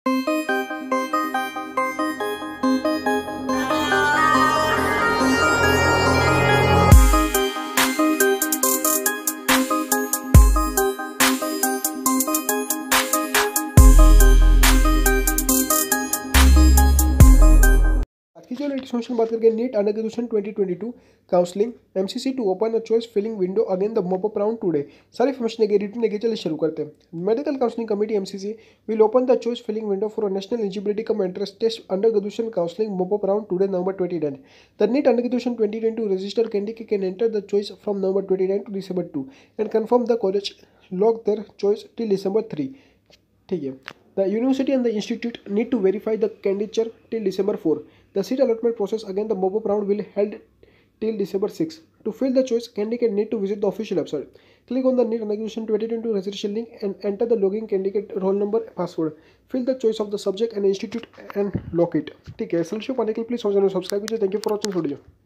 आज की जो लेटेस्ट क्वेश्चन बात करके NEET under graduation 2022 counselling MCC to open a choice filling window again the mop up round today. सारी इन्फॉर्मेशन देगी रिटर्न देगी, चलिए शुरू करते हैं। Medical counselling committee MCC will open the choice filling window for national eligibility cum entrance test under graduation counselling mop up round today November 29. The NEET under graduation 2022 registered candidate can enter the choice from November 29 to December 2 and confirm the college log their choice till December 3. ठीक है। The university and the institute need to verify the candidature till December 4. The seat allotment process again the mop-up round will held till December 6. To fill the choice, candidate need to visit the official website. Click on the NEET Graduation 2022 registration link and enter the login candidate roll number password. Fill the choice of the subject and institute and lock it. ठीक है। Solution पाने के लिए please subscribe कीजिए। Thank you for watching video.